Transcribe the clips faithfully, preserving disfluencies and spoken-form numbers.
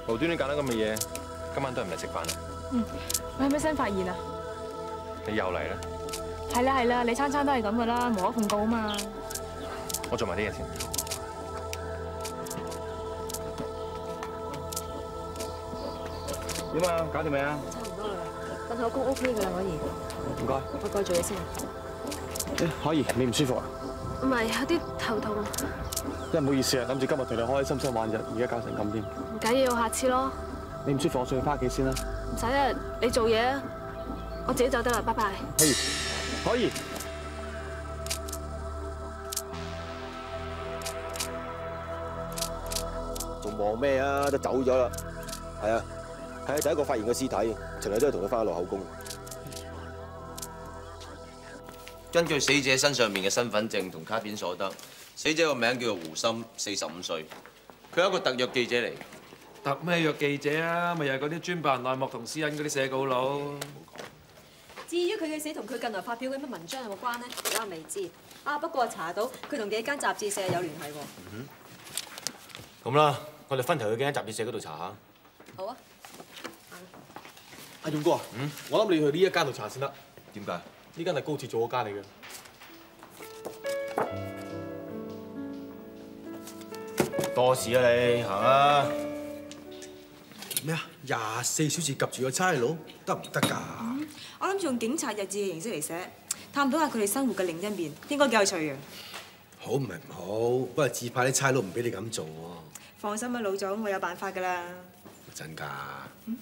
無端端揀得咁嘅嘢，今晚都係唔嚟食飯啊？ 嗯，我有咩新發現啊？ 你又嚟啦？ 係啦係啦，你餐餐都係咁噶啦，無可奉告啊嘛。 我做埋啲嘢先。點啊？搞掂未啊？ 差唔多啦，瞓口工 OK 噶啦，可以。 唔該。 我過去做嘢先。 誒，可以。你唔舒服啊？ 唔係，有啲頭痛。 真係唔好意思啊，諗住今日同你開開心心玩日，而家搞成咁添。 唔緊要，下次咯。 你唔舒服，我送你翻屋企先啦。 唔使啊，你做嘢啊，我自己走得啦，拜拜。 可以，可以。 仲望咩啊？都走咗啦。係啊，係啊，第一個發現個屍體，尋日都係同佢翻落口供。 根據死者身上面嘅身份證同卡片所得，死者個名叫做胡森，四十五歲。佢係一個特約記者嚟。 特咩約記者啊？咪又係嗰啲專辦內幕同私隱嗰啲寫稿佬。 至於佢嘅死同佢近來發表嘅乜文章有冇關呢？而家未知。啊，不過查到佢同幾間雜誌社有聯繫喎。 嗯哼。咁啦，我哋分頭去幾間雜誌社嗰度查下。 好啊。 阿勇哥，嗯，我諗你要去呢一間度查先得。 點解？ 呢間係高鐵做嗰間嚟嘅。 多事啊你，行啊！ 咩啊？廿四小時及住個差佬得唔得㗎？ 嗯，我諗住用警察日誌嘅形式嚟寫，探討下佢哋生活嘅另一面，應該幾有趣嘅。 好唔係唔好，不過自怕啲差佬唔俾你咁做喎。 放心啊，老總，我有辦法㗎啦。 真㗎？ 嗯。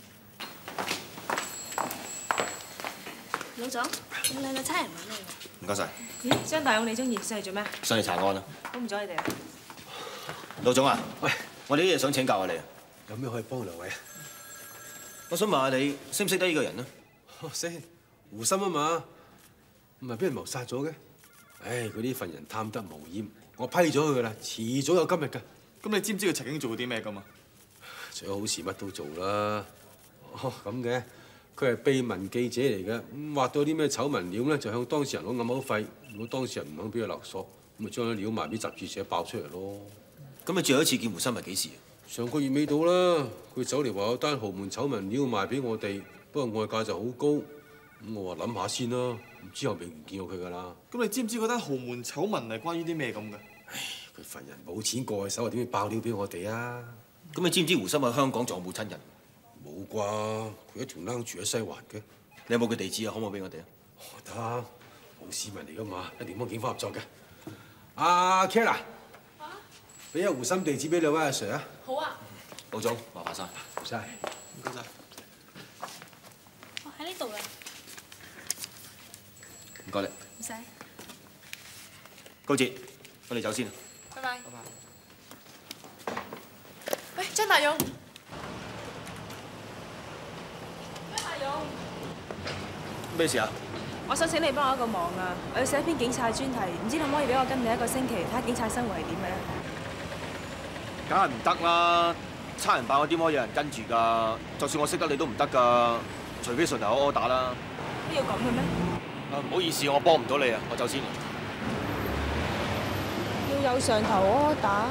老總，咁靚女差人揾你。 唔該晒。 咦，張大勇你中意上嚟做咩？ 上嚟查案啊！ 都唔阻你哋。 老總啊，喂，我哋啲嘢想請教下你啊。 有咩可以幫兩位啊？ 我想問下你識唔識得呢個人啊？ 識，胡森啊嘛，唔係俾人謀殺咗嘅。唉，佢呢份人貪得無厭，我批咗佢㗎啦，遲早有今日㗎。 咁你知唔知佢曾經做過啲咩㗎嘛？ 除咗好事乜都做啦。哦，咁嘅，佢係秘聞記者嚟嘅，咁挖到啲咩醜聞料咧，就向當事人攞暗口費。如果當事人唔肯俾佢勒索，咁咪將啲料賣俾雜誌社爆出嚟咯。 咁你最後一次見胡森係幾時啊？ 上個月尾到啦，佢走嚟話有單豪門醜聞料賣俾我哋，不過外價就好高。咁我話諗下先啦，之後未見過佢㗎啦。 咁你知唔知嗰單豪門醜聞係關於啲咩咁嘅？ 唉，佢份人冇錢過去手，點會爆料俾我哋啊？ 咁你知唔知胡森喺香港仲有冇親人？ 冇啩，佢一條僆住喺西環嘅。 你有冇佢地址啊？可唔可以俾我哋啊？ 得，好市民嚟㗎嘛，一定幫警方合作嘅。阿 Kara。俾阿胡森地址俾兩位阿 Sir 啊！ 好啊， 老總，麻煩晒， 唔該晒， 唔該晒。 我喺呢度嘅。 唔該你。 唔使。 高捷，我哋走先。 拜拜。 拜拜。 喂，張大勇。張大勇。 咩事啊？ 我想請你幫我一個忙啊！我要寫一篇警察專題，唔知可唔可以俾我跟你一個星期，睇下警察生活係點嘅咧？ 梗係唔得啦！差人辦我點可以有人跟住㗎？就算我識得你都唔得㗎，除非順頭柯打啦。 都要咁嘅咩？ 啊，唔好意思，我幫唔到你啊，我走先。 要有上頭柯打。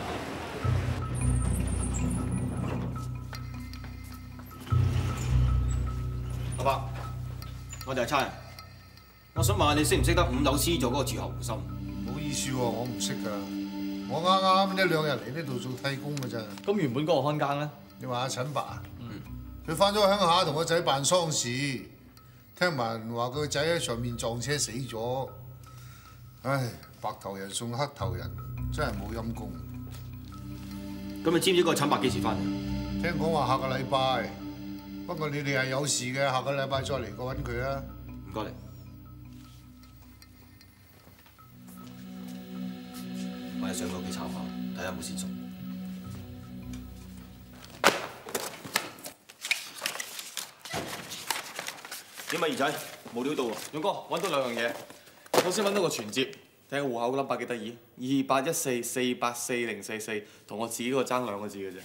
阿伯，我哋係差人，我想問下你識唔識得五樓 C 座嗰個住客胡森？ 唔好意思喎，我唔識㗎。我啱啱一兩日嚟呢度做替工㗎咋。 咁原本嗰個看更咧？ 你話阿陳伯啊？ 嗯。 佢翻咗鄉下同個仔辦喪事，聽聞話佢個仔喺上面撞車死咗。唉，白頭人送黑頭人，真係冇陰功。 咁你知唔知嗰個陳伯幾時翻嚟？ 聽講話下個禮拜，不過你哋係有事嘅，下個禮拜再嚟過揾佢啊。 唔該你。我哋上佢屋企抄下，睇下有冇線索。點啊，二仔？冇料到喎。 勇哥，揾到兩樣嘢。首先揾到個存摺，睇下戶口個 number 幾得意，二八一四四八四零四四，同我自己嗰個爭兩個字嘅啫。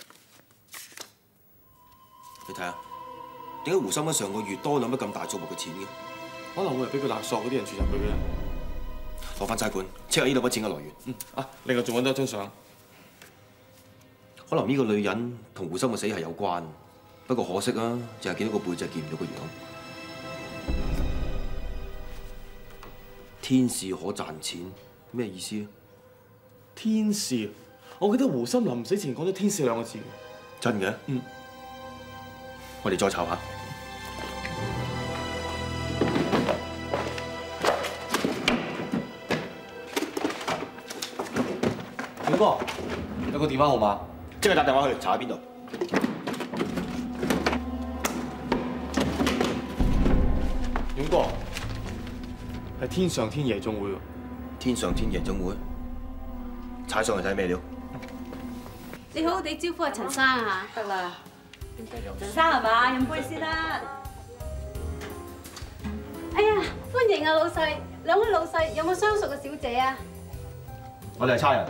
你睇下，點解胡森喺上個月多兩筆咁大數目嘅錢嘅？ 可能會係俾佢勒索嗰啲人注入佢嘅。攞翻差館，check下呢兩筆錢嘅來源。 嗯，啊，另外仲揾到一張相。 可能呢個女人同胡心嘅死係有關，不過可惜啊，就係見到個背脊，見唔到個樣。天使可賺錢，咩意思啊？ 天使，我記得胡心臨死前講咗天使兩個字。 真嘅？嗯。我哋再查下。 勇哥，有個電話號碼， 即刻打電話去查下邊度。 勇哥，係天上天夜總會喎。 天上天夜總會，踩上去睇咩料？ 你好好地招呼阿陳生啊嚇，得啦。陳生係嘛？飲杯先啦。哎呀，歡迎啊老細，兩位老細有冇相熟嘅小姐啊？ 我哋係差人。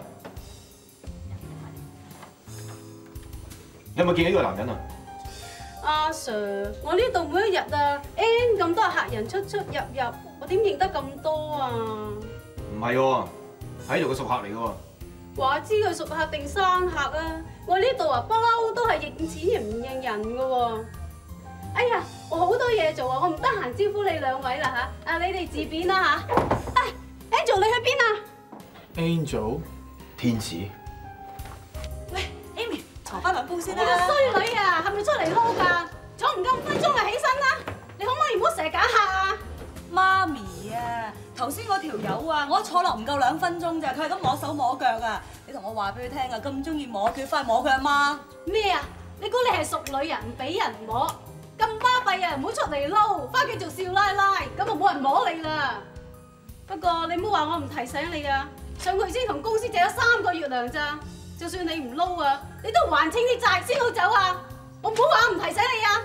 你有冇見過呢個男人啊？ 阿 Sir， 我呢度每一日啊 ，N 咁多客人出出入入，我點認得咁多啊？ 唔係喎，喺度嘅熟客嚟嘅喎。 話知佢熟客定生客啊？我呢度啊，不嬲都係認錢人唔認人嘅喎。哎呀，我好多嘢做啊，我唔得閒招呼你兩位啦嚇。啊，你哋自便啦嚇。哎 ，Angel 你去邊啊 ？Angel， 天使。 喂 ，Amy， 坐翻兩杯先啦。你個衰女啊，係咪出嚟撈㗎？坐唔夠五分鐘就起身啦！你可唔可以唔好成日揀客啊？ 媽咪啊，頭先嗰條友啊，我坐落唔夠兩分鐘咋，佢係咁摸手摸腳啊！你同我話俾佢聽啊，咁中意摸佢，快摸佢阿媽。 咩啊？你估你係熟女人唔俾人摸？咁巴閉啊！唔好出嚟撈，翻屋企做少奶奶，咁就冇人摸你啦。不過你唔好話我唔提醒你啊！上個月先同公司借咗三個月糧咋，就算你唔撈啊，你都還清啲債先好走啊！我唔好話我唔提醒你啊！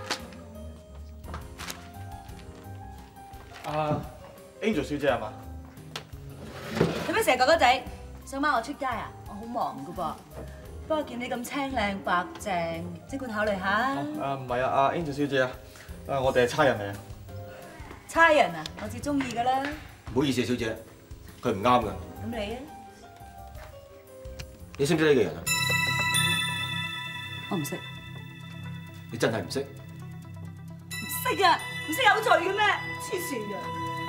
啊 ，Angel 小姐係嘛？ 做咩成日覺得仔想孖我出街啊？我好忙噶噃，不過見你咁青靚白淨，即管考慮下。 啊唔係啊，阿 Angel 小姐啊，啊我哋係差人嚟啊。 差人啊，我至中意噶啦。 唔好意思啊，小姐，佢唔啱㗎。 咁你咧？ 你識唔識呢個人啊？ 我唔識。 你真係唔識？ 唔識啊！唔識有罪嘅咩？黐線嘅！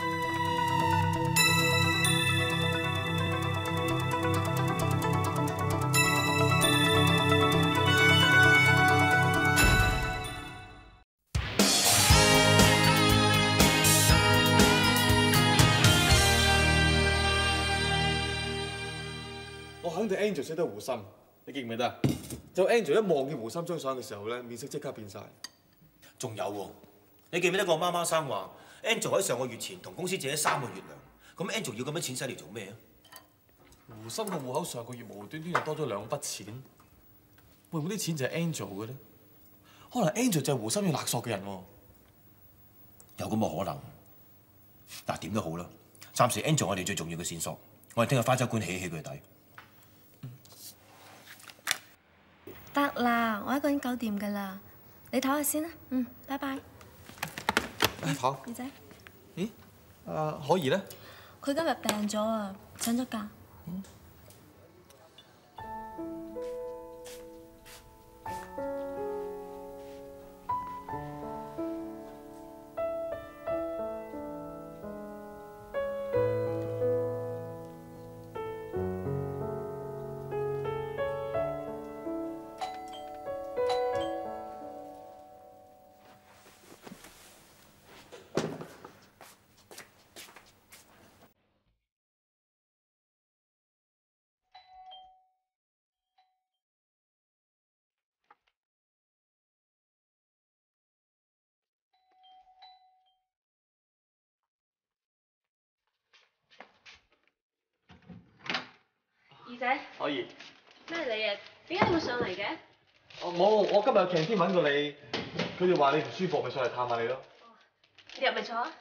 我肯定 Angel 識得胡心，你記唔記得啊？就 Angel 一望見胡心張相嘅時候咧，面色即刻變晒。 仲有喎，你記唔記得個媽媽生話 Angel 喺上個月前同公司借咗三個月糧，咁 Angel 要咁多錢使嚟做咩啊？ 胡心個戶口上個月無端端又多咗兩筆錢，會唔會啲錢就係 Angel 嘅咧？可能 Angel 就係胡心要勒索嘅人喎。 有咁嘅可能。嗱，點都好啦，暫時 Angel 我哋最重要嘅線索，我哋聽日花州館起起佢底。 得啦，我一個人搞掂㗎啦。你唞下先啦，嗯，拜拜。 好。 二仔。 咦？啊，可怡咧？ 佢今日病咗啊，請咗假。 嗯。 二仔， 可怡。 咩嚟啊？點解你會上嚟嘅？ 我冇，我今日 canteen 揾過你，佢哋話你唔舒服，咪上嚟探下你咯。 你入嚟坐啊。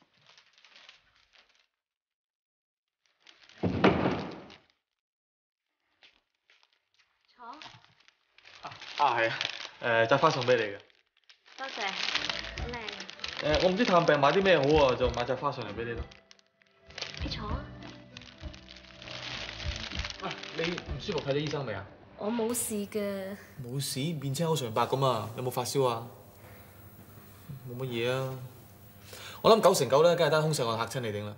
坐。 啊啊係啊，誒紮花送俾你嘅。 多謝，好靚。 誒我唔知探病買啲咩好啊，就買紮花上嚟俾你咯。 你坐啊。 啊，你唔舒服睇咗醫生未啊？ 我冇事嘅。 冇事，面青口唇白咁啊！有冇發燒啊？冇乜嘢啊！我諗九成九咧，梗係單空手案嚇親你定啦。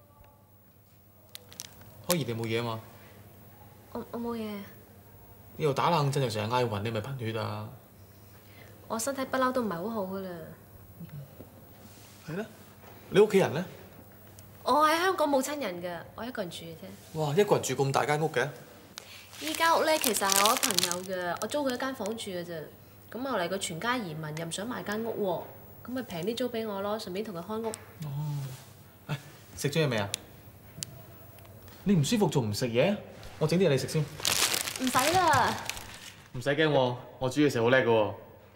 開兒你冇嘢啊嘛？ 我我冇嘢。 呢度打冷震又成日嗌暈，你咪貧血啊！ 我身體不嬲都唔係好好噶啦。 係咧？你屋企人咧？ 我喺香港冇親人㗎，我一個人住嘅啫。 哇！一個人住咁大間屋嘅？ 依間屋咧其實係我朋友嘅，我租佢一間房住嘅啫。咁後嚟佢全家移民，又唔想賣間屋喎，咁咪平啲租俾我咯，順便同佢開屋。 哦。誒，食咗嘢未啊？你唔舒服仲唔食嘢？我整啲嘢你食先。 唔使啦。 唔使驚喎，我煮嘢食好叻㗎喎。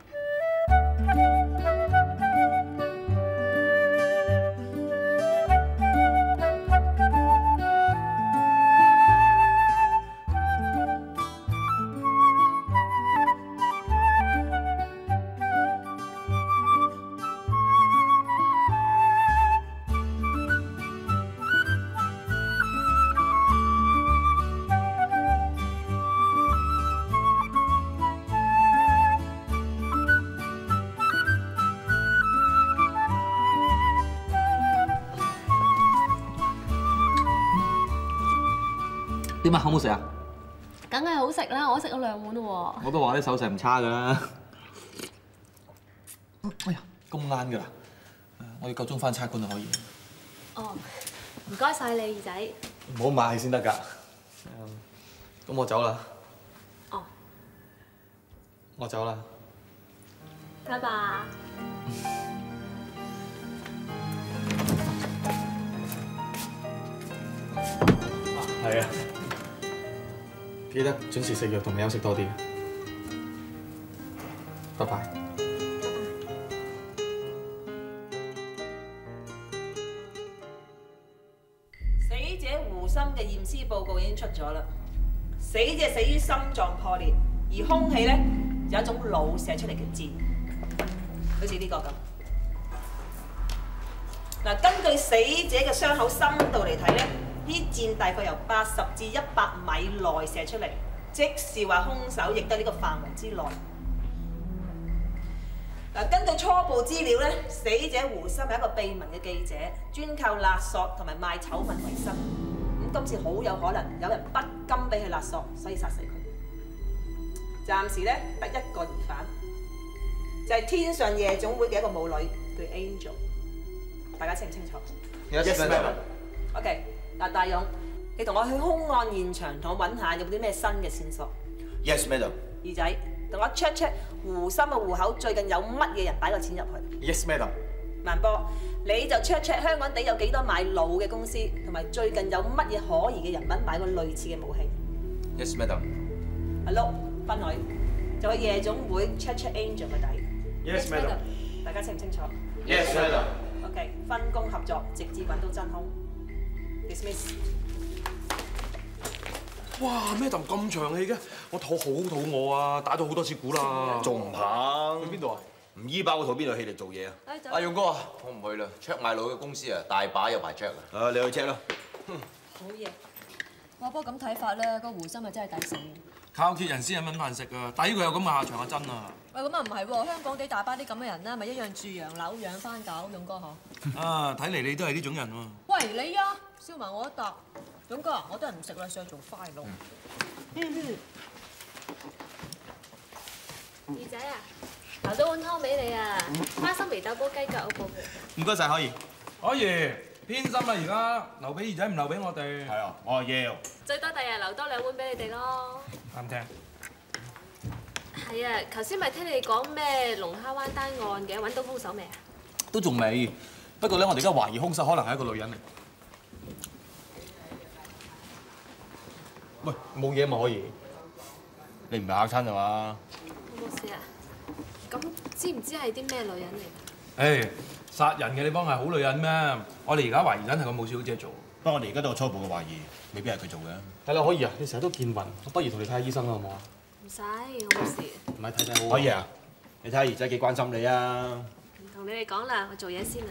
點啊？好唔好食啊？ 梗係好食啦，我食咗兩碗喎。 我都話啲手勢唔差㗎啦。哎呀，咁晏㗎啦！我要夠鐘翻差館就可以。 哦，唔該晒你，二仔。 唔好買先得㗎。咁我走啦。 哦。 我走啦。 拜拜。 係啊。記得準時食藥同休息多啲。拜拜。 死者胡琛嘅驗屍報告已經出咗啦。死者死於心臟破裂，而兇器咧有一種腦射出嚟嘅箭，好似呢個咁。嗱，根據死者嘅傷口深度嚟睇咧。啲箭大概由八十至一百米內射出嚟，即是話兇手亦都喺呢個範圍之內。嗱，根據初步資料咧，死者胡琛係一個秘聞嘅記者，專靠勒索同埋賣醜聞為生。咁今次好有可能有人不甘俾佢勒索，所以殺死佢。暫時咧得一個疑犯，就係、是、天上夜總會嘅一個舞女，叫 Angel。大家清唔清楚 ？Yes, ma'am. OK。嗱，大勇，你同我去兇案現場，同我揾下有冇啲咩新嘅線索。 Yes, madam。 二仔，同我 check check 胡琛嘅戶口最近有乜嘢人擺過錢入去。 Yes, madam。 萬波，你就 check check 香港地有幾多買腦嘅公司，同埋最近有乜嘢可疑嘅人物買過類似嘅武器。 Yes, madam。 阿碌，分佢，就去夜總會 check check Angel 嘅底。 Yes, madam。 大家清唔清楚 ？Yes, madam。 OK， 分工合作，直至揾到真兇。Dismiss。 哇！咩咁咁長氣嘅？我肚好肚餓啊！打咗好多次鼓啦， 仲唔肯？ 去邊度啊？ 唔醫包嗰套邊度氣力做嘢啊？ 阿勇哥啊，我唔去啦 ，check 賣腦嘅公司啊，大把有排 check 啊。 啊，你去 check 啦。 好嘢。 哇！不過咁睇法咧，個胡琛咪真係抵死。 靠鐵人先有揾飯食啊！抵佢有咁嘅下場啊！真啊！ 喂，咁啊唔係喎，香港地大班啲咁嘅人啦，咪一樣住洋樓養番狗，勇哥嗬。 啊，睇嚟你都係呢種人喎。 喂，你啊，燒埋我一笪。勇哥啊，我都係唔食啦，上去做快咯。 二仔啊，留咗碗湯俾你啊，花生眉豆煲雞腳好補嘅。 唔該晒，可怡。 可怡，偏心啦而家，留俾二仔唔留俾我哋。 係啊，我係要。 最多第日留多兩碗俾你哋咯。 啱聽。 係啊，頭先咪聽你講咩龍蝦灣單案嘅，揾到兇手未啊？ 都仲未，不過咧，我哋而家懷疑兇手可能係一個女人嚟。喂，冇嘢嘛可以？ 你唔係嚇親係嘛？ 冇事啊。咁知唔知係啲咩女人嚟？ 誒，殺人嘅你幫係好女人咩？我哋而家懷疑緊係個武小姐做。 不過我哋而家都有初步嘅懷疑，未必係佢做嘅。 係啦，可怡啊，你成日都見暈，我不如同你睇下醫生啦，好唔好啊？ 唔使，我冇事。 唔係睇睇好。 可怡啊，你睇下兒仔幾關心你啊！ 唔同你哋講啦，我做嘢先啊。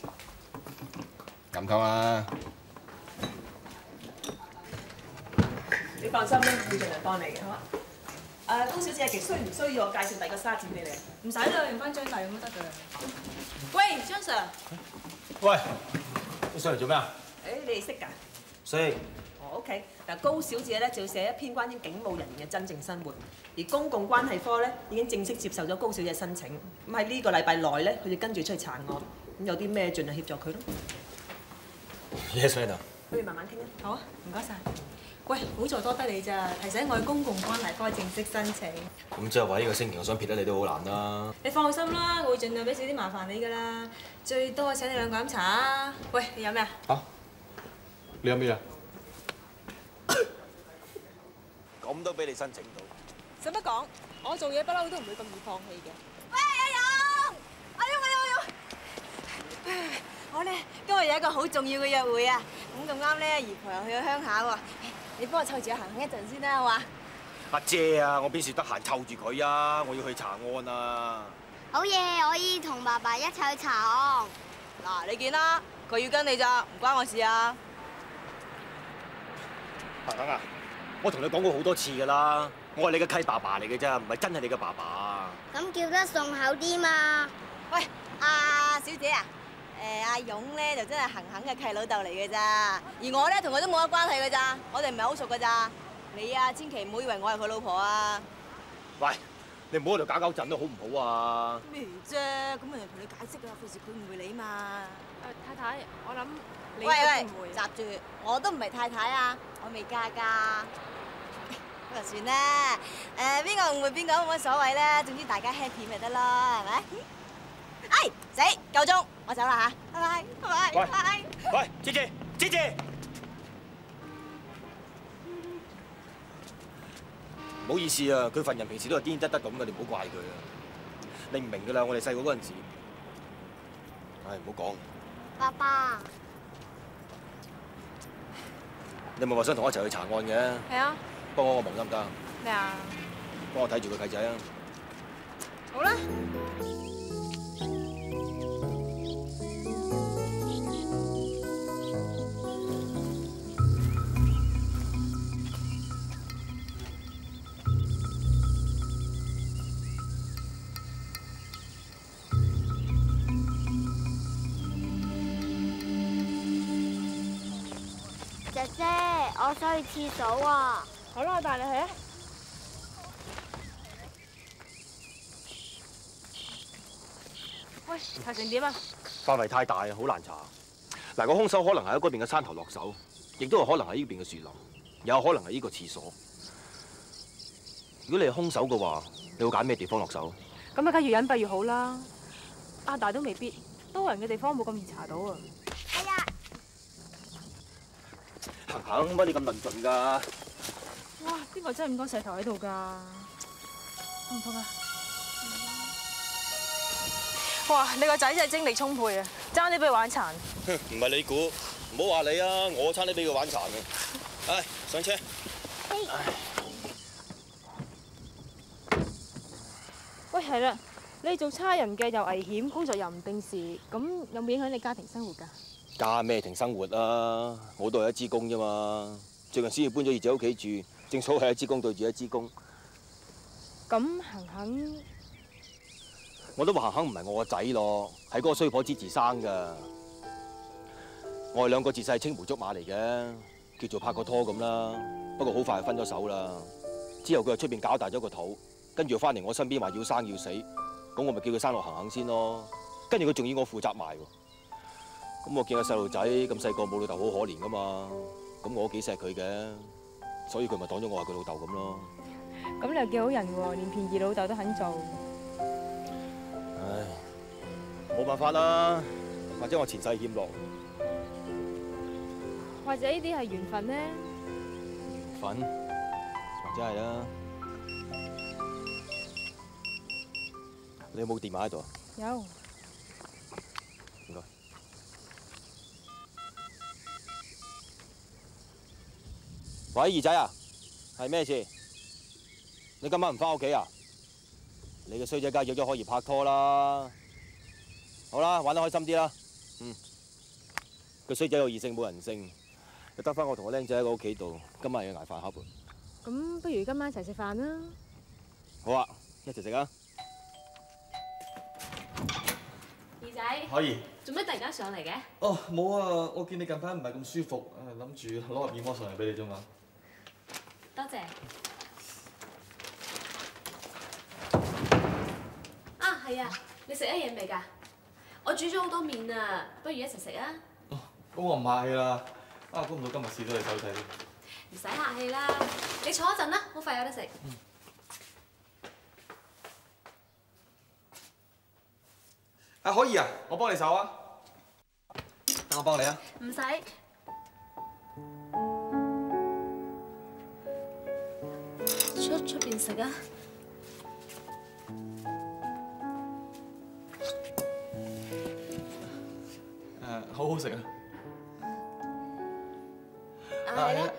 咁講啊！ 你放心啦，會盡量幫你嘅，好嘛？ 誒，高小姐，其實需唔需要我介紹第二個沙展俾你？ 唔使啦，用翻張大咁都得㗎啦。喂，張 Sir。 喂，你上嚟做咩啊？ 誒，你哋識㗎？ 識。 哦 ，OK。嗱，高小姐咧就要寫一篇關於警務人員嘅真正生活，而公共關係科咧已經正式接受咗高小姐申請。咁喺呢個禮拜內咧，佢哋跟住出去查案，咁有啲咩盡量協助佢咯。 Yes, madam。 不如慢慢傾啊。 好啊，唔該晒。喂，好在多得你咋，提醒我去公共關係科正式申請。 咁即係話呢個星期我想撇得你都好難啦。 你放心啦，我會盡量俾少啲麻煩你㗎啦，最多請你兩個飲茶啊。喂，你飲咩啊？ 嚇？你飲咩啊？ 咁都俾你申請到。 使乜講？我做嘢不嬲都唔會咁易放棄嘅。 喂，阿勇，阿勇，阿勇，阿勇。我咧今日有一個好重要嘅約會啊！咁咁啱咧，姨婆又去咗鄉下喎。你幫我湊住行行一陣先啦，好嘛？ 阿姐啊，我邊時得閒湊住佢啊？我要去查案啊！ 好嘢，我可以同爸爸一齊去查案。 嗱，你見啦，佢要跟你咋，唔關我事啊。 行行啊！我同你講過好多次㗎啦，我係你嘅契爸爸嚟嘅啫，唔係真係你嘅爸爸。 咁叫得順口啲嘛？ 喂，阿小姐啊！誒阿勇咧就真係恒恒嘅契老豆嚟嘅咋，而我咧同佢都冇乜關係嘅咋，我哋唔係好熟嘅咋。你啊，千祈唔好以為我係佢老婆啊！ 喂，你唔好喺度搞搞震啦，好唔好啊？ 咩啫？咁咪同你解釋啊，費事佢誤會你嘛。 誒太太，我諗你喂喂都唔會， 閘住，我都唔係太太啊，我未嫁㗎。不過算啦，誒邊個誤會邊個冇乜所謂啦，總之大家 happy 咪得咯，係咪？哎，死，夠鐘，我走啦嚇，拜拜，拜拜，拜。 喂，芝芝，芝芝，唔好意思啊，佢份人平時都係癲得得咁嘅，你唔好怪佢啊。你唔明㗎啦，我哋細個嗰陣時，唉，唔好講。 爸爸， 你咪話想同我一齊去查案嘅？ 係啊。 幫我個忙得唔得？ 咩啊？ 幫我睇住個契仔啊！ 好啦。 姐姐，我想去廁所啊！ 好啦，我帶你去啊！喂，查成點啊？ 範圍太大啊，好難查。嗱，個兇手可能係喺嗰邊嘅山頭落手，亦都有可能喺呢邊嘅樹林，有可能係呢個廁所。如果你係兇手嘅話，你會揀咩地方落手？ 咁啊，梗越隱蔽越好啦。啊，但係都未必，多人嘅地方冇咁易查到啊。 哎呀！ 行行乜你咁論盡㗎？ 哇！邊個真係咁多石頭喺度㗎？痛唔痛啊？哇！你個仔真係精力充沛啊，爭啲俾佢玩殘。 哼，唔係你估，唔好話你啊，我差啲俾佢玩殘嘅。唉，上車。 喂，係啦，你做差人嘅又危險，工作又唔定時，咁有冇影響你家庭生活㗎？ 家咩庭生活啊？我都係一支公啫嘛。最近先至搬咗二仔屋企住，正所謂一支公對住一支公。 咁行行， 我都話行行唔係我個仔咯，係嗰個衰婆支持生㗎。我哋兩個自細係青梅竹馬嚟嘅，叫做拍過拖咁啦。不過好快就分咗手啦。之後佢喺出邊搞大咗個肚，跟住翻嚟我身邊話要生要死，咁我咪叫佢生落行行先咯。跟住佢仲要我負責埋喎。咁我見個細路仔咁細個冇老豆好可憐噶嘛，咁我都幾錫佢嘅，所以佢咪當咗我係佢老豆咁咯。 咁你又幾好人喎，連便宜老豆都肯做。 唉，冇辦法啦，或者我前世欠落。 或者呢啲係緣分咧？ 緣分，或者係啦。你有冇電話喺度啊？ 有。 唔該。喂，二仔啊，係咩事？你今晚唔翻屋企啊？你個衰仔梗係約咗可怡拍拖啦。好啦，玩得開心啲啦。嗯，個衰仔有異性冇人性，就得翻我同個僆仔喺個屋企度，今晚要捱飯盒。 咁不如今晚一齊食飯啦。 好啊，一齊食啊！ 二仔， 可以。 做咩突然間上嚟嘅？ 哦，冇啊！我見你近排唔係咁舒服，誒諗住攞個面膜上嚟俾你啫嘛。 多謝。啊，係啊，你食咗嘢未㗎？我煮咗好多麵啊，不如一齊食啊！ 哦，咁我唔客氣啦。啊，估唔到今日試到你手勢添。 唔使客氣啦，你坐一陣啦，好快有得食。 嗯。啊，可以啊，我幫你手啊。等我幫你啊。 唔使。出出邊食啊？ 誒，好好食啊！ 啊，係啦。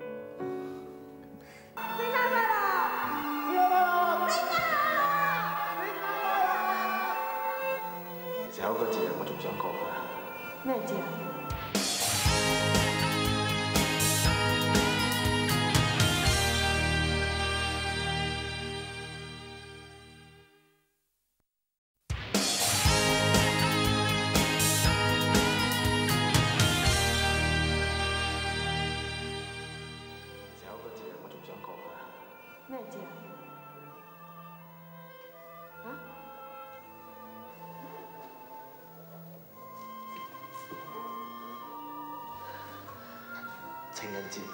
聖誕快樂！聖誕其實有一個節日我仲想過㗎。 咩節啊？咩節啊？啊？ 情人節。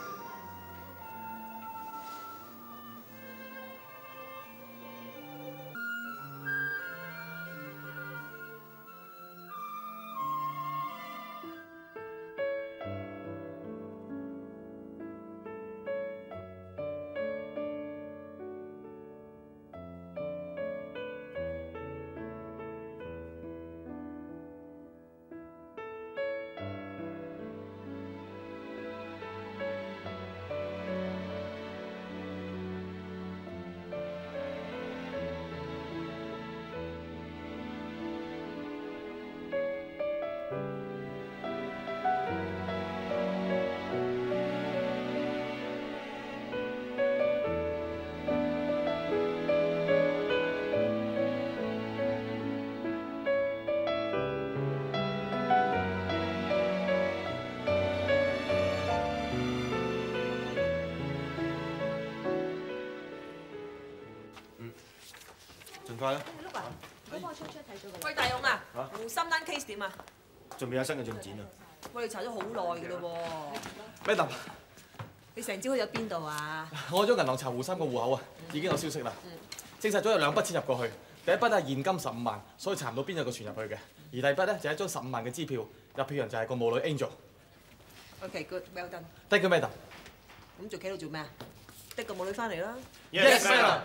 盡快啦！ 碌啊！我幫我 check check 睇咗㗎。喂，大勇啊！胡心單 case 點啊？ 仲未有新嘅進展啊！ 我哋查咗好耐㗎咯喎。 Madam， 你成朝去咗邊度啊？ 我咗銀行查胡生個戶口啊，已經有消息啦。證實咗有兩筆錢入過去，第一筆係現金十五萬，所以查唔到邊有個存入去嘅；而第二筆咧就係一張十五萬嘅支票，入票人就係個母女 Angel。 OK，good，well done。 Thank you, Madam。 咁仲企喺度做咩啊？的個母女翻嚟啦。 Yes, Madam。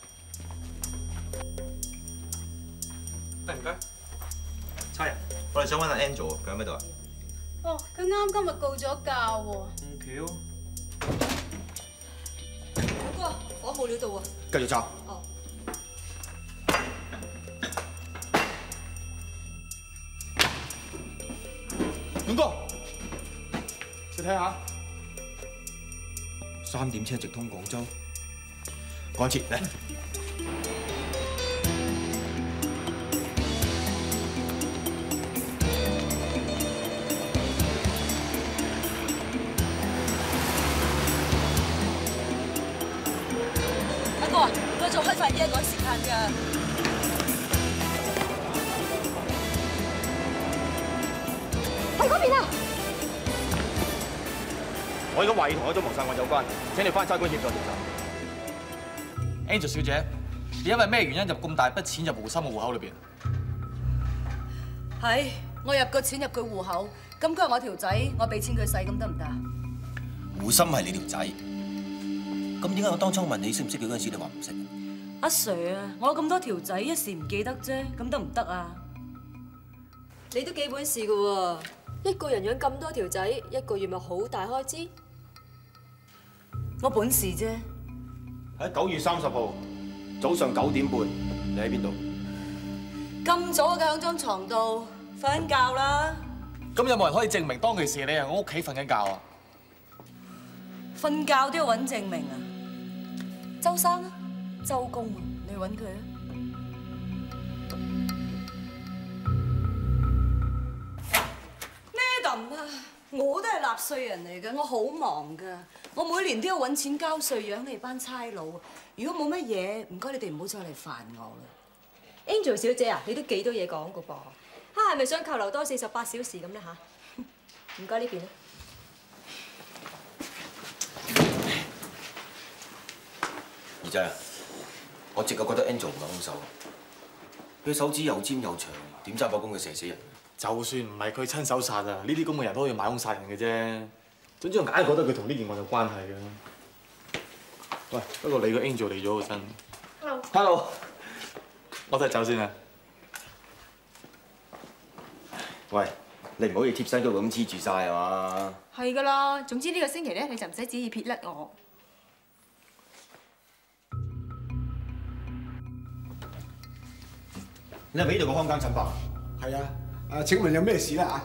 唔該，差人， 我哋想揾阿 Angel，佢喺邊度啊？ 哦，佢啱今日告咗假喎。 咁巧。 勇哥，火冇料到喎。 繼續抄。 哦。 勇哥，你睇下。 三點車直通廣州。趕切嚟。 我做開快啲啊，趕時間㗎。 去嗰邊啊！ 我呢個懷疑同一宗謀殺案有關，請你翻差館協助調查。 Angel 小姐，你因為咩原因入咁大筆錢入胡心嘅戶口裏邊？ 係，我入個錢入佢戶口，咁佢係我條仔，我俾錢佢使，咁得唔得啊？ 胡心係你條仔，咁點解我當初問你識唔識佢嗰陣時，你話唔識？ 阿 Sir 啊，我有咁多條仔，一時唔記得啫，咁得唔得啊？ 你都幾本事㗎喎，一個人養咁多條仔，一個月咪好大開支？ 我本事啫。 喺九月三十號早上九點半，你喺邊度？ 咁早嘅喺張床度瞓緊覺啦。 咁有冇人可以證明當其時你喺我屋企瞓緊覺啊？ 瞓覺都要揾證明啊？周生啊，周公啊，你去揾佢啊！ 咩咁啊？我都係納稅人嚟嘅，我好忙㗎。我每年都要揾錢交稅養你哋班差佬。如果冇乜嘢，唔該你哋唔好再嚟煩我啦。 Angel 小姐啊，你都幾多嘢講㗎噃？嚇係咪想扣留多四十八小時咁咧嚇？唔該呢邊啦。 二仔啊，我直覺覺得 Angel 唔係兇手。佢手指又尖又長，點揸把弓佢射死人？ 就算唔係佢親手殺啊，呢啲咁嘅人都可以買兇殺人嘅啫。總之我硬係覺得佢同呢件案有關係嘅。喂，不過你個 Angel 嚟咗喎真。Hello。Hello。我都係走先啊。 喂，你唔好似貼身嗰度咁黐住晒啊嘛！ 係㗎啦，總之呢個星期咧，你就唔使旨意撇甩我。 你係咪呢度個看更陳伯？ 係啊，誒請問有咩事咧嚇？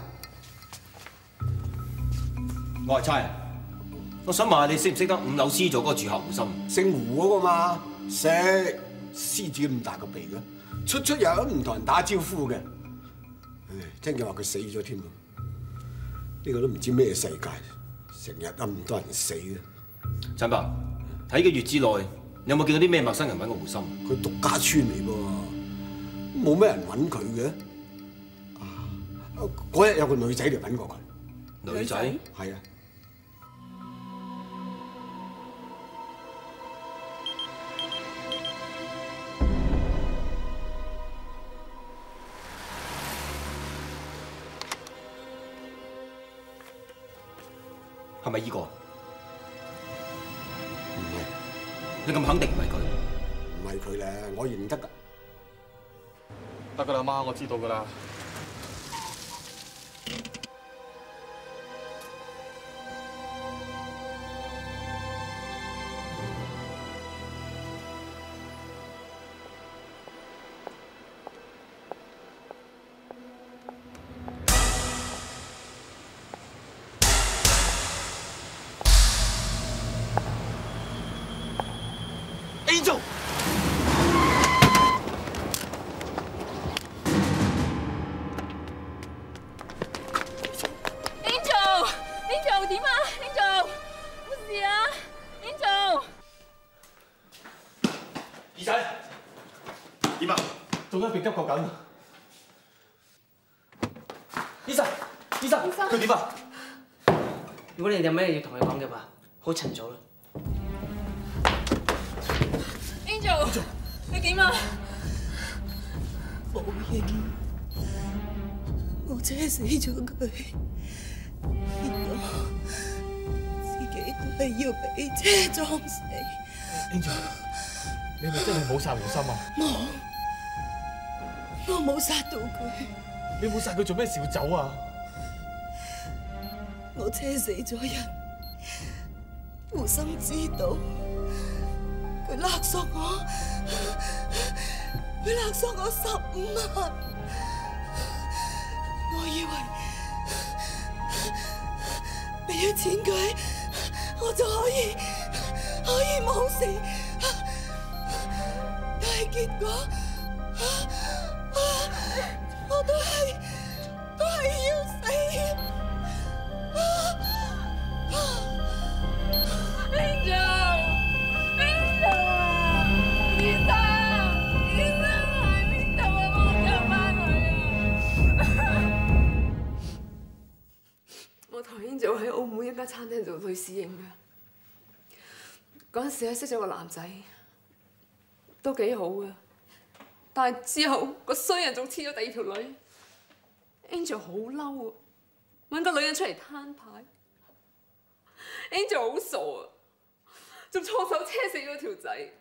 我係差人，我想問下你識唔識得五樓 C 座嗰個住客胡心？ 姓胡嗰個嘛，識獅子咁大個鼻嘅，出出入入唔同人打招呼嘅。唉，聽佢話佢死咗添啊！呢個都唔知咩世界，成日咁多人死嘅。 陳伯，喺個月之內，有冇見到啲咩陌生人揾過胡心？ 佢獨家村嚟噃，冇咩人揾佢嘅。嗰日有個女仔嚟揾過佢。 女仔？ 係啊。 係咪依個？ 唔係。 你咁肯定唔係佢？ 唔係佢咧，我認得㗎。 得㗎啦，媽，我知道㗎啦。 Angel。 Angel，Angel 點啊 ？Angel，冇事啊 ？Angel， 二仔，點啊？仲喺邊急救緊。醫生，醫生，佢點啊？ 如果你哋有咩嘢要同佢講嘅話，好趁早啦。 Angel， 你點啊？ 冇嘢，我車死咗佢，我自己都係要俾車撞死。 Angel， 你係咪真係冇殺胡心啊？ 冇，我冇殺到佢。 你冇殺佢做咩事要走啊？ 我車死咗人，胡心知道。佢勒索我，佢勒索我十五萬，我以為俾咗錢佢，我就可以可以冇事，但係結果我都係都係要死。 我同 Angel 喺澳門一間餐廳做女侍應嘅，嗰陣時咧識咗個男仔，都幾好嘅。但係之後個衰人仲黐咗第二條女 ，Angel 好嬲啊，揾個女人出嚟攤牌。Angel 好傻啊，仲錯手車死咗條仔。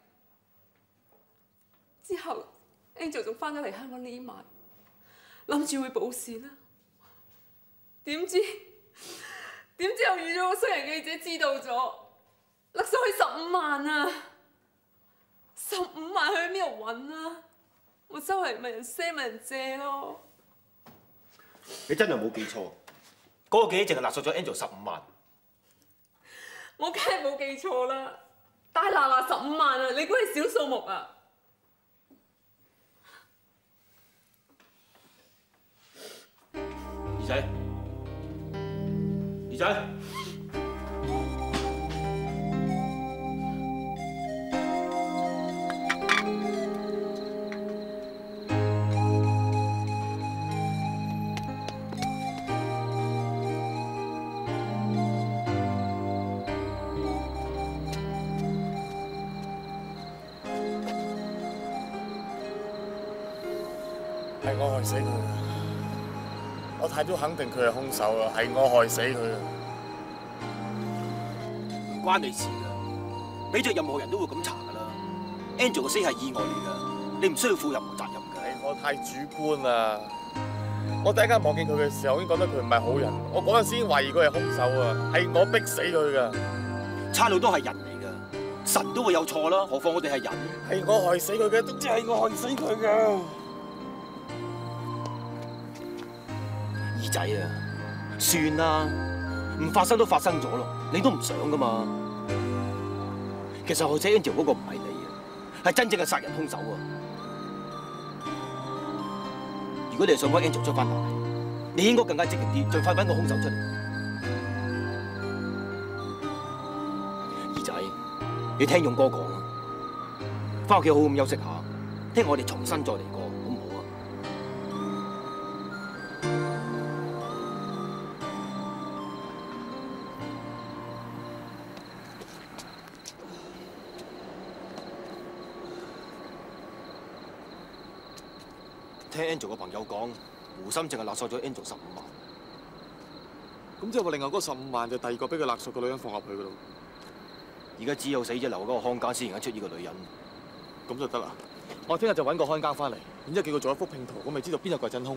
之後 Angel 仲翻咗嚟香港匿埋，諗住會報事啦。點知？點知又遇咗個衰人記者知道咗，勒索佢十五萬啊！十五萬去邊度揾啊？我周圍問人賒問人借咯。 你真係冇記錯，嗰個記者淨係勒索咗 Angel 十五萬。 我梗係冇記錯啦，大嗱嗱十五萬啊！你估係小數目啊？ 仔，二仔。 係我害死佢嘅，我太早肯定佢係兇手啦，係我害死佢嘅。 唔關你事㗎，俾着任何人都會咁查㗎啦。Angel 個死係意外嚟㗎，你唔需要負任何責任㗎。 係我太主觀啦！我第一間望見佢嘅時候，已經覺得佢唔係好人。我嗰陣時已經懷疑佢係兇手啊，係我逼死佢㗎。 差佬都係人嚟㗎，神都會有錯啦，何況我哋係人。 係我害死佢嘅，總之係我害死佢㗎。 二仔啊，算啦，唔發生都發生咗咯，你都唔想噶嘛。其實害死 Angel 嗰個唔係你啊，係真正嘅殺人兇手啊！如果你係想幫 Angel 出翻嚟，你應該更加積極啲，盡快揾個兇手出嚟。二仔，你聽勇哥講啊，翻屋企好好咁休息下，聽我哋重新再嚟過。 聽 Angel 個朋友講，胡心淨係勒索咗 Angel 十五萬。 咁即係話另外嗰十五萬就第二個俾佢勒索個女人放入去噶咯。 而家只有死者留嗰個看更先認得出呢個女人。 咁就得啦。我聽日就揾個看更翻嚟，然之後叫佢做一幅拼圖，咁咪知道邊個係真兇咯。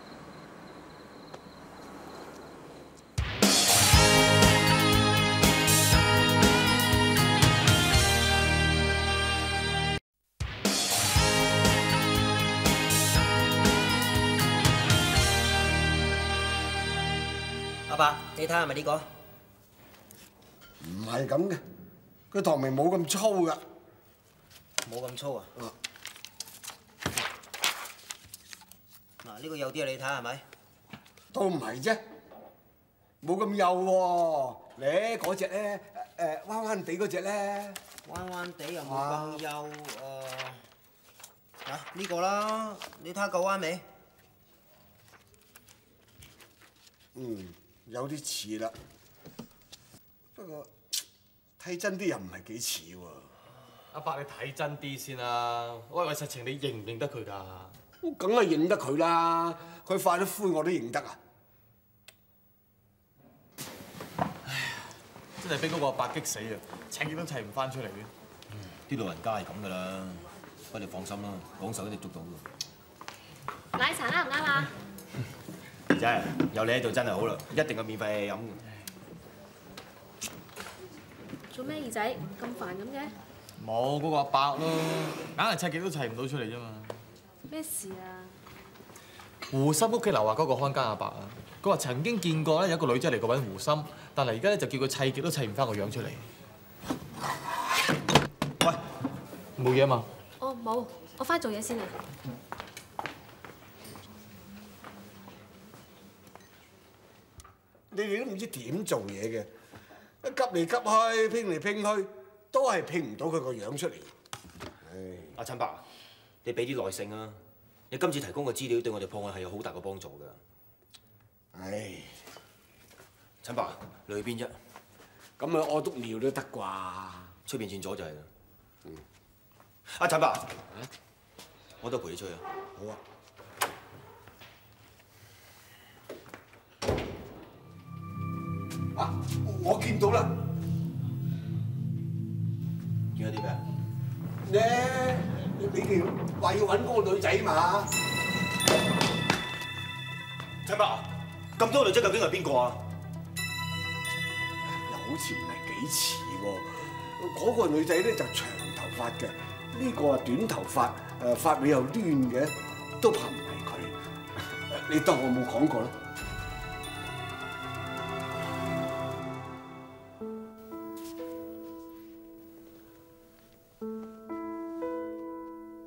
阿爸，你睇下係咪呢個？ 唔係咁嘅，佢唐明冇咁粗噶。 冇咁粗啊？嗱，呢個幼啲啊，你睇下係咪？ 都唔係啫，冇咁幼喎。咧嗰隻咧，誒彎彎地嗰隻咧， 彎彎地又冇咁幼誒。嗱，呢個啦，你睇下夠彎未？ 嗯。 有啲似啦，不過睇真啲又唔係幾似喎。 阿伯，你睇真啲先啦。喂喂，實情你認唔認得佢㗎？ 我梗係認得佢啦，佢化咗灰我都認得啊！ 唉，真係俾嗰個阿伯激死啊！砌極都砌唔翻出嚟嘅。 啲老人家係咁㗎啦，不過你放心啦，講手一定捉到㗎。 奶茶啱唔啱啊？ 真係有你喺度真係好啦，一定有免費飲。 做咩二仔咁煩咁嘅？ 冇嗰個阿伯咯，硬係砌極都砌唔到出嚟啫嘛。 咩事啊？ 胡心屋企樓下嗰個看更阿伯啊，佢話曾經見過咧有一個女仔嚟過揾胡心，但係而家咧就叫佢砌極都砌唔翻個樣出嚟。喂，冇嘢啊嘛？ 哦，冇，我翻去做嘢先啊。 你哋都唔知點做嘢嘅，急嚟急去，拼嚟拼去，都係拼唔到佢個樣出嚟。唉， 阿陳伯，你俾啲耐性啊！你今次提供嘅資料對我哋破案係有好大嘅幫助㗎。 唉， 陳伯，你去邊啫？ 咁啊，屙督尿都得啩？ 出邊轉咗就係啦。嗯。阿陳伯，我都陪你出去啊。 好啊。 啊！我見到啦， 見到啲咩？ 咧，你哋話要揾嗰個女仔嘛？ 陳伯，咁多女仔究竟係邊個啊？ 又好似唔係幾似喎。嗰個女仔咧就長頭髮嘅，呢個啊短頭髮，誒髮尾又攣嘅，都怕唔係佢。你當我冇講過啦。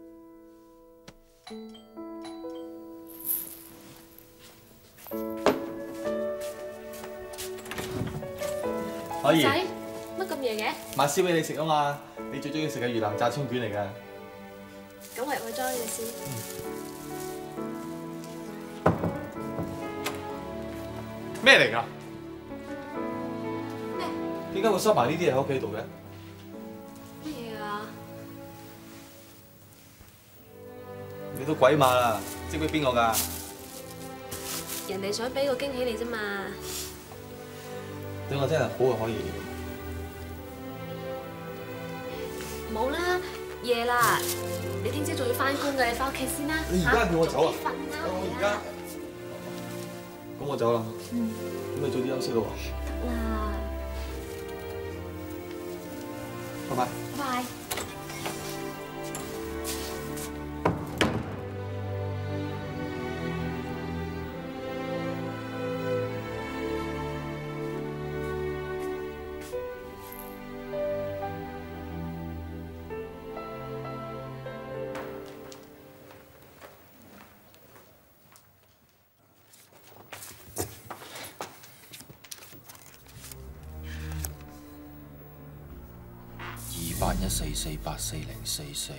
二可以。 仔，乜咁夜嘅？ 買燒俾你食啊嘛！你最中意食嘅越南炸春卷嚟㗎。 咁我入去裝嘢先。 咩嚟㗎？ 咩？ 點解會收埋呢啲嘢喺屋企度嘅？ 乜嘢啊？ 你都鬼馬啦！識唔識邊個㗎？ 人哋想俾個驚喜你啫嘛。 對我真係好係可以。 冇啦，夜啦，你聽朝仲要翻工㗎，你翻屋企先啦。 你而家叫我走啊？ 瞓啦， 我而家。咁我走啦。 嗯。 咁你早啲休息咯喎。 得啦。 拜拜。 拜拜。 八一四四八四零四四。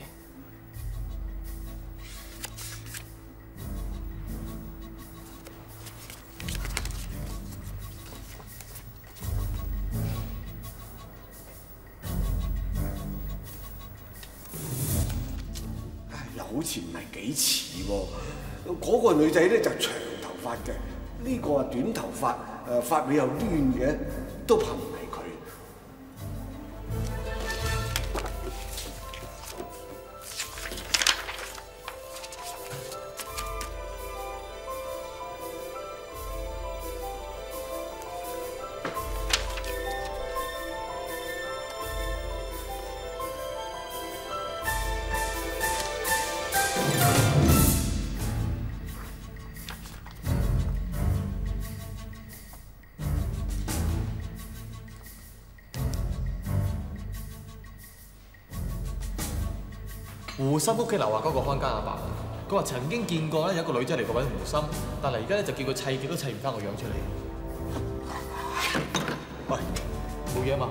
又好似唔係幾似喎。嗰個女仔咧就長頭髮嘅，呢個啊短頭髮，誒髮尾又攣嘅，都怕唔係佢。 胡心屋企樓下嗰個看更阿伯，佢話曾經見過咧有一個女仔嚟過揾胡心，但係而家咧就叫佢砌極都砌唔翻個樣出嚟。喂，冇嘢啊嘛？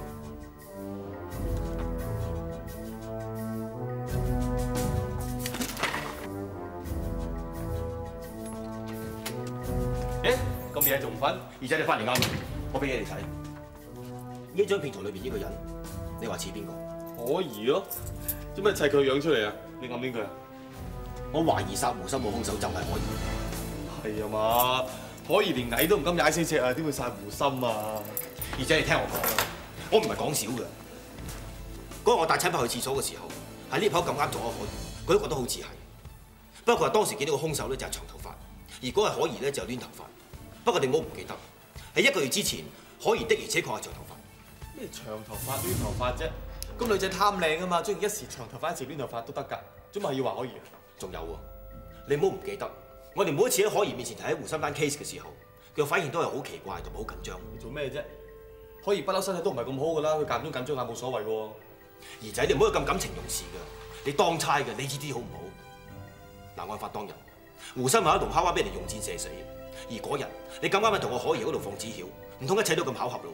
誒，咁夜仲唔瞓？二仔你翻嚟啱，我俾嘢你睇。呢張片圖裏邊呢個人，你話似邊個？ 可疑咯。做咩砌佢個樣出嚟啊？你暗邊佢啊？ 我懷疑殺胡心嘅兇手就係可疑。 係啊嘛，可疑連蟻都唔敢踩死隻啊，點會殺胡心啊？ 二仔，你聽我講啦，我唔係講笑嘅。嗰日我帶親伯去廁所嘅時候，喺呢口咁啱撞咗可疑，佢都覺得好似係。不過佢話當時見到個兇手咧就係長頭髮，而嗰日可疑咧就係攣頭髮。不過你唔好唔記得，喺一個月之前，可疑的而且確係長頭髮。 咩長頭髮攣頭髮啫？咁女仔貪靚啊嘛，中意一時長頭髮一時攣頭髮都得㗎，做乜係要話可疑啊？ 仲有喎，你唔好唔記得，我哋每一次喺可疑面前提起胡心單 case 嘅時候，佢嘅反應都係好奇怪同埋好緊張。 你做咩啫？可疑不嬲身體都唔係咁好㗎啦，佢間中緊張下冇所謂喎。 兒仔，你唔好咁感情用事㗎，你當差嘅，你知啲好唔好？嗱，案發當日，胡心喺一棟蝦灣俾人用箭射死，而嗰日你咁啱喺同我可疑嗰度放紙鷂，唔通一切都咁巧合咯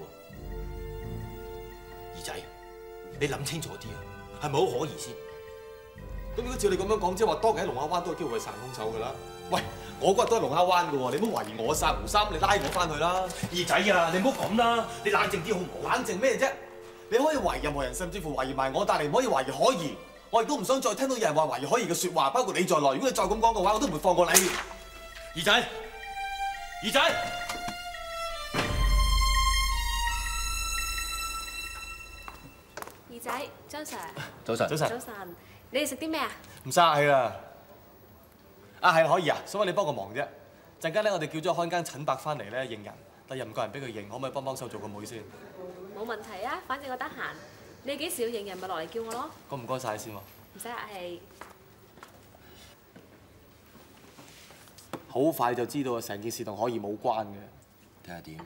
喎？兒仔。你諗清楚啲啊，係咪好可疑先？ 咁如果照你咁樣講，即係話當日喺龍蝦灣都有機會係殺人兇手㗎啦。喂，我嗰日都係龍蝦灣㗎喎，你唔好懷疑我殺胡心，你拉我翻去啦。 二仔啊，你唔好咁啦，你冷靜啲好唔好？ 冷靜咩啫？你可以懷疑任何人，甚至乎懷疑埋我，但係唔可以懷疑可疑。我亦都唔想再聽到有人話懷疑可疑嘅説話，包括你在內。如果你再咁講嘅話，我都唔會放過你。 二仔，二仔。 二仔，張 Sir。 早晨。 早晨。 早晨，你哋食啲咩啊？ 唔生氣啦。啊係可以啊，所以你幫個忙啫。陣間咧，我哋叫咗看更陳伯翻嚟咧認人，但又唔夠人俾佢認，可唔可以幫幫手做個妹先？ 冇問題啊，反正我得閒。你幾時要認人咪落嚟叫我咯。 咁唔該晒先喎。 唔使客氣。 好快就知道啊！成件事同可疑冇關嘅。 睇下點？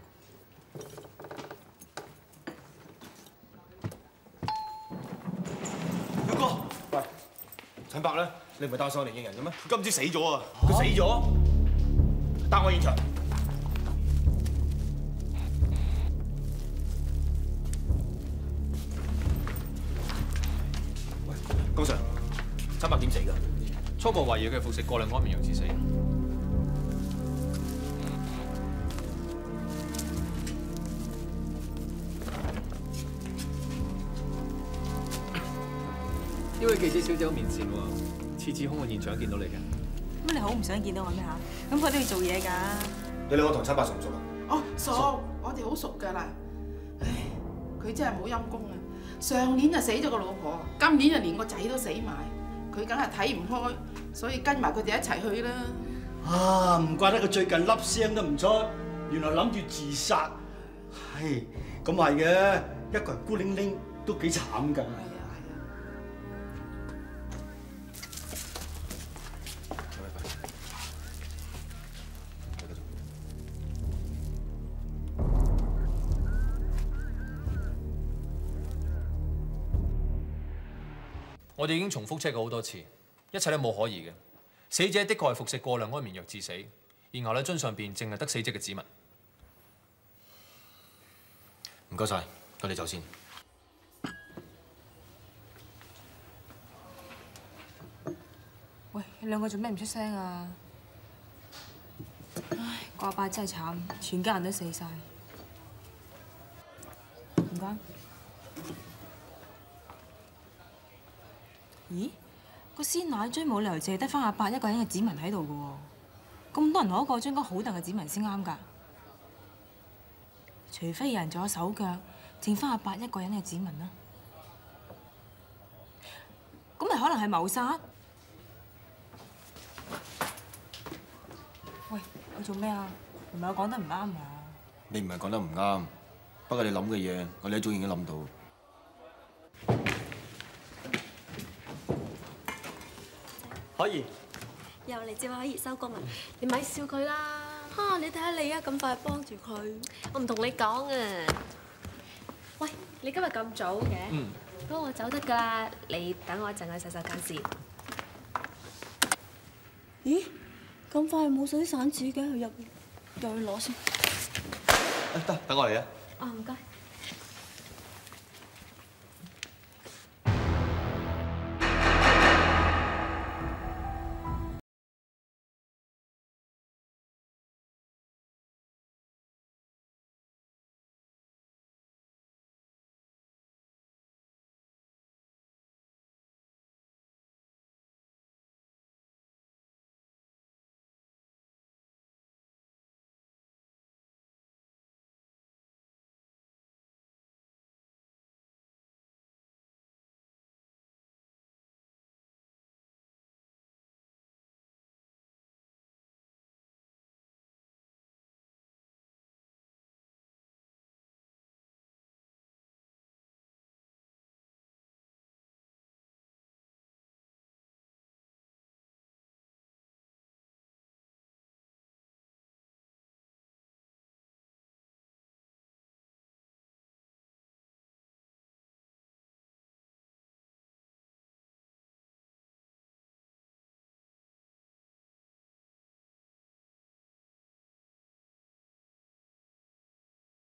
表哥，喂，陳伯咧，你唔係帶上嚟認人嘅咩？ 佢今朝死咗啊！ 佢死咗？帶我現場。 江 Sir， 三百點死㗎，初步懷疑佢服食過量安眠藥致死。呢位記者小姐好面善喎，次次兇案現場見到你嘅。 咁你好唔想見到我咩嚇？咁佢都要做嘢㗎。 你兩個同七伯熟唔熟啊？ 哦，熟，我哋好熟㗎啦。唉，佢真係冇陰功啊！上年就死咗個老婆，今年就連個仔都死埋，佢梗係睇唔開，所以跟埋佢哋一齊去啦。 啊，唔怪得佢最近粒聲都唔出，原來諗住自殺。係，咁係嘅，一個人孤零零都幾慘㗎。 我哋已經重複 check 過好多次，一切都冇可疑嘅。死者的確係服食過量安眠藥致死，然後咧樽上邊淨係得死者嘅指紋。 唔該晒，我哋走先。 喂，你兩個做咩唔出聲啊？唉，個阿伯真係慘，全家人都死晒。唔該。咦？個師奶追冇理由淨係得翻阿伯一個人嘅指紋喺度嘅喎，咁多人攞過張嗰好大嘅指紋先啱㗎。除非有人做咗手腳，剩翻阿伯一個人嘅指紋啦。咁咪可能係謀殺？喂，你做咩啊？唔係我講得唔啱啊？ 你唔係講得唔啱，不過你諗嘅嘢，我哋一早已經諗到。 可以。 又嚟接可以收工啊！你咪笑佢啦！嚇，你睇下你啊，咁快幫住佢，我唔同你講啊！喂，你今日咁早嘅？嗯。咁我走得㗎啦，你等我一陣去洗手間先。 咦？咁快冇水散紙嘅，去入入去攞先。 得，等我嚟啊！ 哦，唔該。